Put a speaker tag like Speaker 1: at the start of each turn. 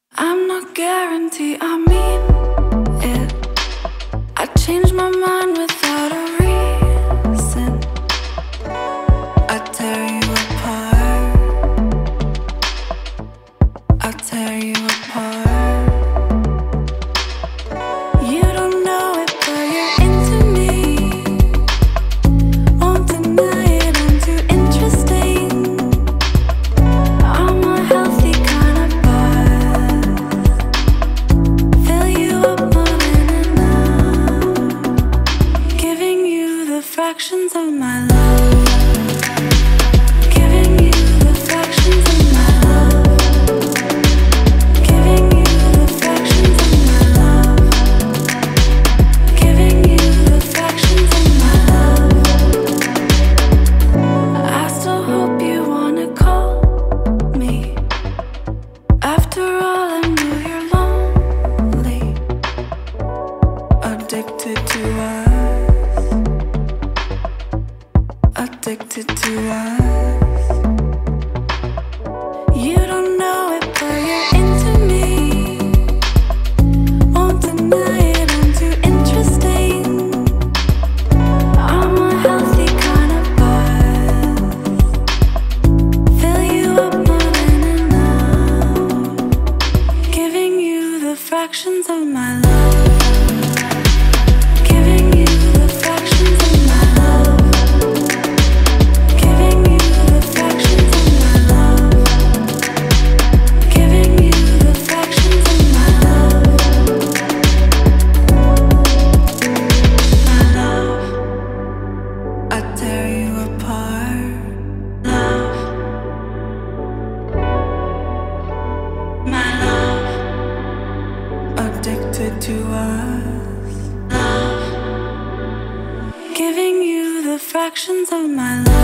Speaker 1: I'm not guaranteed, I mean it. I changed my mind without a reason. I tear you apart. I tear you apart. You don't know it, but you're into me. Won't deny it, I'm too interesting. I'm a healthy kind of buzz. Fill you up more than enough. Giving you the fractions of my love. Giving you the fractions of my love. Giving you the fractions of my love. Giving you the fractions of my love. I still hope you wanna call me. After all, I know you're lonely. Addicted to us. Addicted to us. You don't know it, but you're into me. Won't deny it, I'm too interesting. I'm a healthy kind of buzz. Fill you up more than enough. Giving you the fractions of my love. Giving you the fractions of my love. Giving you the fractions of my love. Giving you the fractions of my love. My love, I tear you apart. Love, my love, addicted to us. Love, giving you the fractions of my love.